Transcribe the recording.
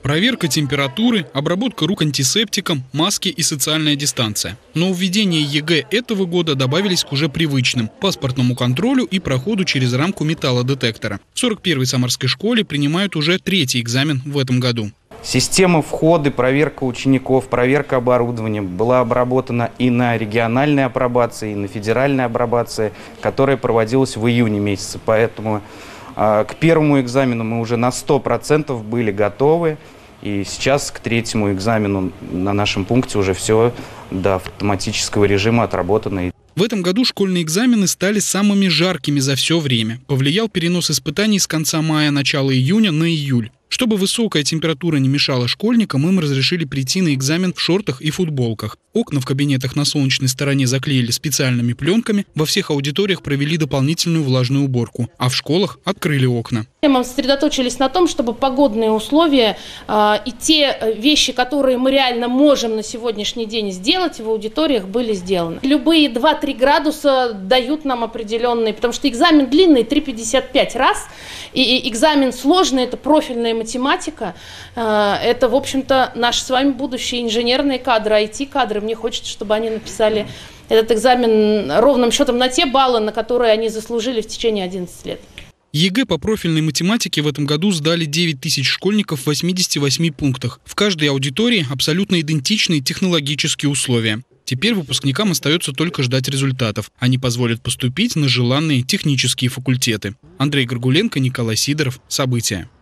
Проверка температуры, обработка рук антисептиком, маски и социальная дистанция. Но введение ЕГЭ этого года добавились к уже привычным – паспортному контролю и проходу через рамку металлодетектора. В 41-й Самарской школе принимают уже 3-й экзамен в этом году. Система входа, проверка учеников, проверка оборудования была обработана и на региональной апробации, и на федеральной апробации, которая проводилась в июне месяце. Поэтому к первому экзамену мы уже на 100% были готовы. И сейчас к 3-му экзамену на нашем пункте уже все до автоматического режима отработано. В этом году школьные экзамены стали самыми жаркими за все время. Повлиял перенос испытаний с конца мая, начала июня на июль. Чтобы высокая температура не мешала школьникам, им разрешили прийти на экзамен в шортах и футболках. Окна в кабинетах на солнечной стороне заклеили специальными пленками, во всех аудиториях провели дополнительную влажную уборку, а в школах открыли окна. Мы сосредоточились на том, чтобы погодные условия и те вещи, которые мы реально можем на сегодняшний день сделать, в аудиториях были сделаны. Любые 2-3 градуса дают нам определенные, потому что экзамен длинный, 3,55 раз, и экзамен сложный, это профильная математика, это, в общем-то, наши с вами будущие инженерные кадры, IT-кадры. Мне хочется, чтобы они написали этот экзамен ровным счетом на те баллы, на которые они заслужили в течение 11 лет. ЕГЭ по профильной математике в этом году сдали 9 тысяч школьников в 88 пунктах. В каждой аудитории абсолютно идентичные технологические условия. Теперь выпускникам остается только ждать результатов. Они позволят поступить на желанные технические факультеты. Андрей Горгуленко, Николай Сидоров. События.